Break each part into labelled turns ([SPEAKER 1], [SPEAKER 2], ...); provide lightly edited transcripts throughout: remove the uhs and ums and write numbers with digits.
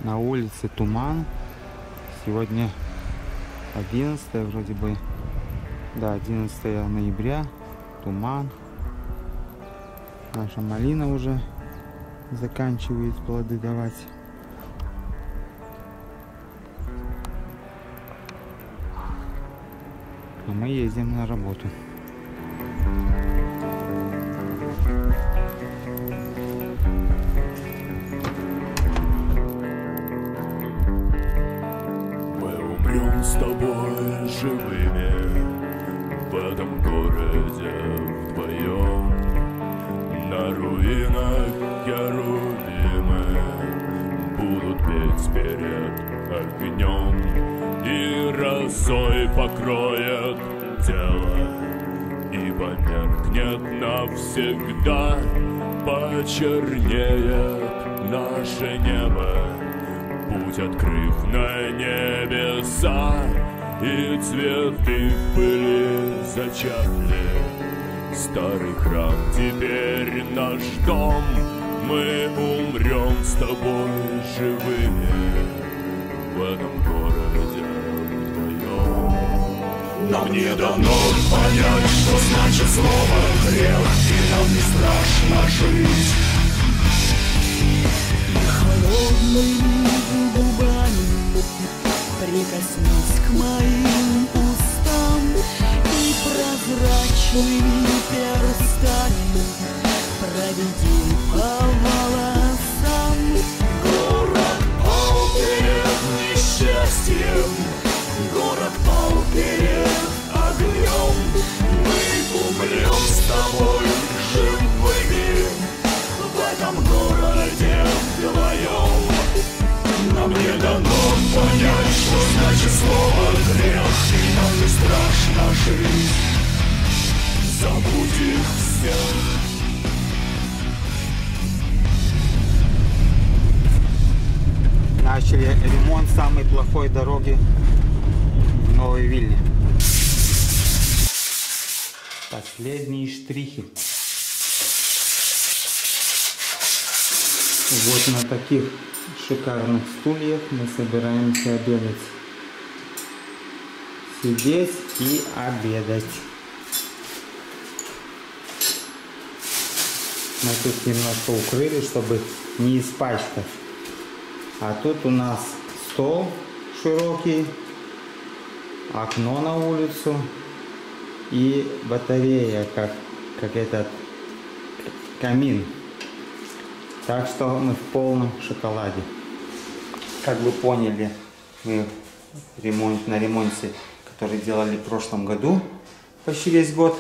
[SPEAKER 1] На улице туман. Сегодня 11 вроде бы. Да, 11 ноября. Туман. Наша малина уже заканчивает плоды давать. А мы едем на работу.
[SPEAKER 2] С тобой живыми в этом городе вдвоем. На руинах херувимы будут петь перед огнем, и росой покроет тело, и померкнет навсегда, почернеет наше небо. Путь открыв на небеса, и цветы в пыли зачахли. Старый храм теперь наш дом, мы умрем с тобой живыми в этом городе вдвоем. Нам не дано понять, что значит слово грех, и нам не страшно жить.
[SPEAKER 3] Холодными губами прикоснись к моим устам, и прозрачными перстами проведи по волосам.
[SPEAKER 2] Город пал перед несчастьем, город пал перед огнем. Мы умрем с тобой живыми в этом городе вдвоем. Нам не дано понять, что значит слово грех, и нам не страшно жить. Забудь их всех.
[SPEAKER 1] Начали ремонт самой плохой дороги в Новой Вильне. Последние штрихи. Вот на таких шикарных стульях мы собираемся обедать. Сидеть и обедать. Мы тут немножко укрыли, чтобы не испачкать. А тут у нас стол широкий, окно на улицу и батарея, как этот камин. Так что мы в полном шоколаде. Как вы поняли, мы на ремонте, который делали в прошлом году, почти весь год.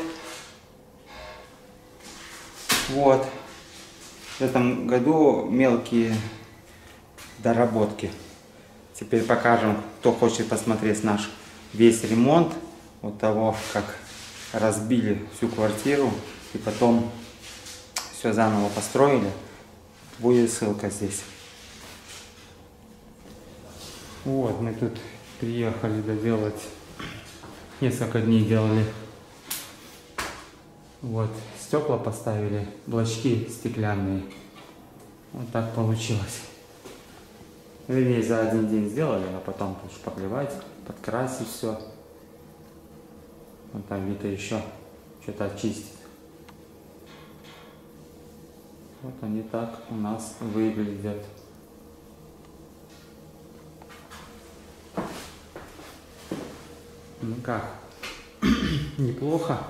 [SPEAKER 1] Вот. В этом году мелкие доработки. Теперь покажем, кто хочет посмотреть наш весь ремонт. Вот того, как разбили всю квартиру и потом все заново построили. Будет ссылка здесь. Вот, мы тут приехали доделать. Несколько дней делали. Вот, стекла поставили, блочки стеклянные. Вот так получилось. Вернее, за один день сделали, а потом шпаклевать, подкрасить все. Вот там Вита еще что-то очистит. Вот они так у нас выглядят. Ну как, неплохо.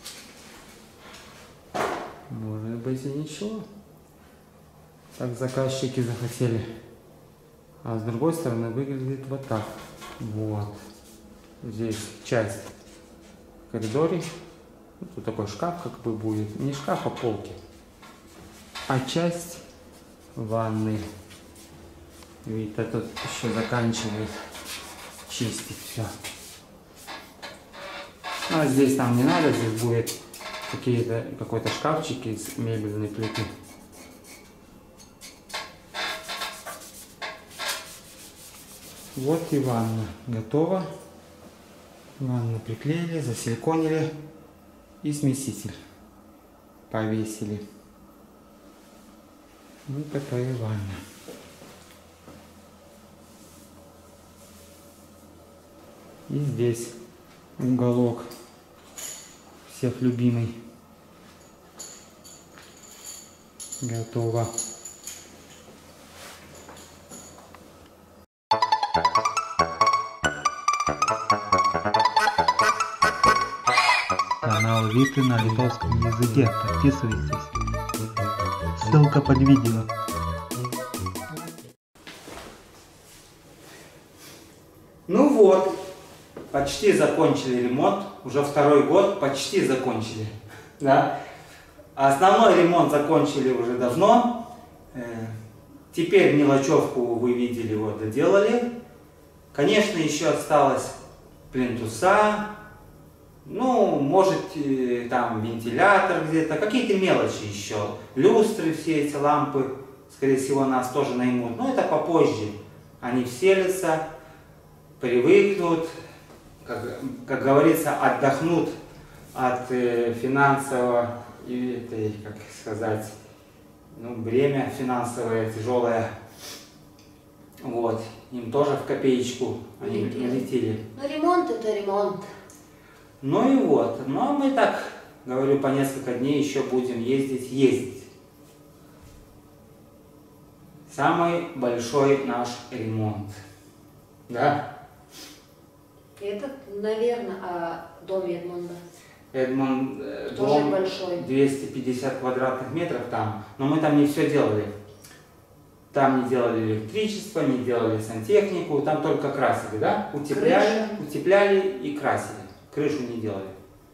[SPEAKER 1] Может быть и ничего. Так заказчики захотели. А с другой стороны выглядит вот так. Вот. Здесь часть в коридоре. Тут такой шкаф как бы будет. Не шкаф, а полки. А часть ванны. Видите, тут еще заканчивает чистить все. А здесь нам не надо, здесь будет какой-то шкафчик из мебельной плиты. Вот и ванна готова. Ванну приклеили, засиликонили и смеситель повесили. Вот такая ванна. И здесь уголок всех любимый. Готово. Канал Виты на литовском языке. Подписывайтесь. Ссылка под видео. Ну вот, почти закончили ремонт. Уже второй год почти закончили. Да? Основной ремонт закончили уже давно. Теперь мелочевку вы видели, вот доделали. Конечно, еще осталось плинтуса. Ну, может, там вентилятор где-то, какие-то мелочи еще. Люстры, все эти лампы, скорее всего, нас тоже наймут. Но это попозже. Они вселятся, привыкнут, как говорится, отдохнут от финансового, и, как сказать, ну, бремя финансовое тяжелое. Вот, им тоже в копеечку они налетели.
[SPEAKER 4] Ну, ремонт это ремонт.
[SPEAKER 1] Ну и вот, но мы так, говорю, по несколько дней еще будем ездить. Самый большой наш ремонт. Да?
[SPEAKER 4] Это, наверное, о доме Эдмунда.
[SPEAKER 1] Эдмунд,
[SPEAKER 4] тоже
[SPEAKER 1] дом
[SPEAKER 4] большой.
[SPEAKER 1] 250 квадратных метров там, но мы там не все делали. Там не делали электричество, не делали сантехнику, там только красили, да? Утепляли и красили. Крышу не делали.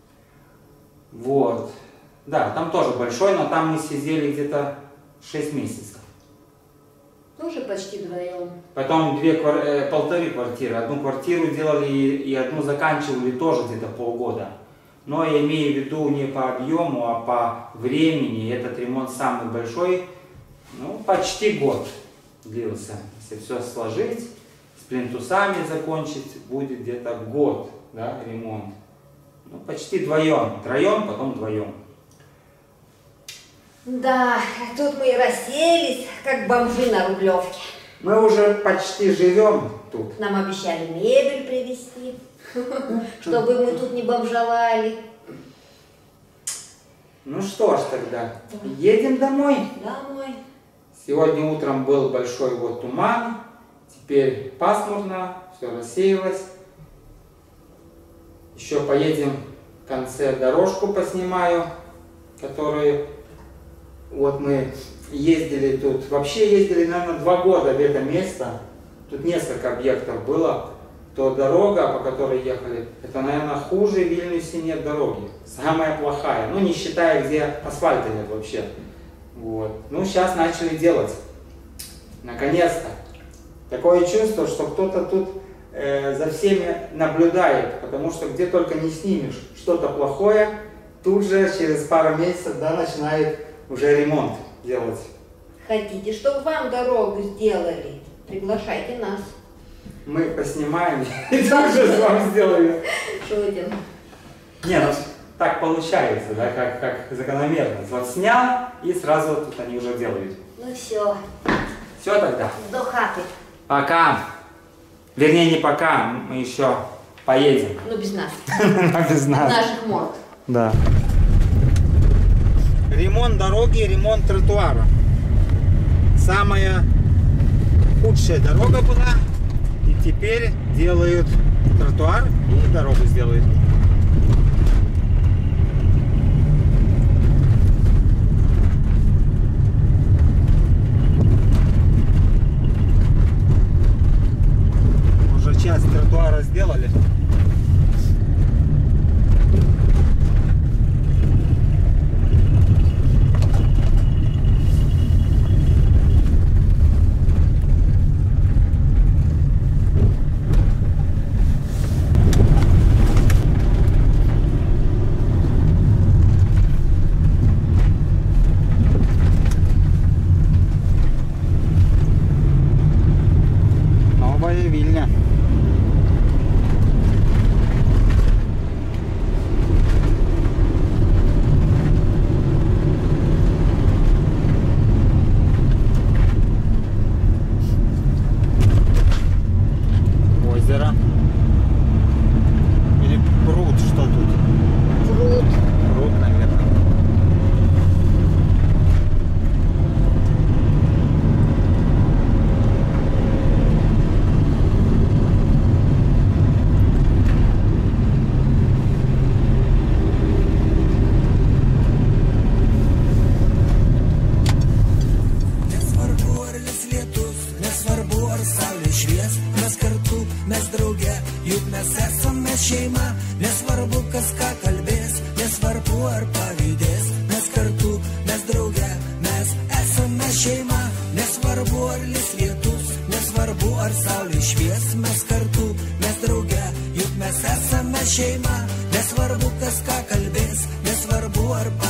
[SPEAKER 1] Вот. Да, там тоже большой, но там мы сидели где-то 6 месяцев.
[SPEAKER 4] Тоже почти вдвоем.
[SPEAKER 1] Потом полторы квартиры. Одну квартиру делали и одну заканчивали тоже где-то полгода. Но я имею в виду не по объему, а по времени. Этот ремонт самый большой. Ну, почти год длился. Если все сложить, с плинтусами закончить, будет где-то год, да, ремонт. Ну, почти вдвоем. Троем, потом вдвоем.
[SPEAKER 4] Да, тут мы и расселись, как бомжи на Рублевке.
[SPEAKER 1] Мы уже почти живем тут.
[SPEAKER 4] Нам обещали мебель привезти, чтобы мы тут не бомжовали.
[SPEAKER 1] Ну что ж тогда, едем домой.
[SPEAKER 4] Домой.
[SPEAKER 1] Сегодня утром был большой вот туман, теперь пасмурно, все рассеялось. Еще поедем в конце дорожку поснимаю, которую вот мы ездили тут. Вообще ездили, наверное, 2 года в это место. Тут несколько объектов было. То дорога, по которой ехали, это, наверное, хуже в Вильнюсе нет дороги. Самая плохая. Ну, не считая, где асфальта нет вообще. Вот. Ну, сейчас начали делать. Наконец-то. Такое чувство, что кто-то тут за всеми наблюдает. Потому что где только не снимешь что-то плохое, тут же через пару месяцев, да, начинает уже ремонт делать.
[SPEAKER 4] Хотите, чтобы вам дорогу сделали? Приглашайте нас.
[SPEAKER 1] Мы поснимаем и тоже вам сделаем.
[SPEAKER 4] Шутим.
[SPEAKER 1] Не, ну так получается, да, как закономерность. Вот снял, и сразу тут они уже делают.
[SPEAKER 4] Ну все.
[SPEAKER 1] Все тогда.
[SPEAKER 4] До хаты.
[SPEAKER 1] Пока. Вернее, не пока, мы еще поедем.
[SPEAKER 4] Ну без нас.
[SPEAKER 1] Без нас.
[SPEAKER 4] Наших морд.
[SPEAKER 1] Да. Ремонт дороги, ремонт тротуара. Самая худшая дорога была. И теперь делают тротуар и дорогу сделают. Уже часть тротуара сделали.
[SPEAKER 3] ar pavydės, mes kartu, mes drauge, mes esame šeima, nesvarbu ar lis lietus, nesvarbu ar saulė švies, mes kartu, mes drauge, juk mes esame šeima, nesvarbu kas ką kalbės, nesvarbu ar pavydės.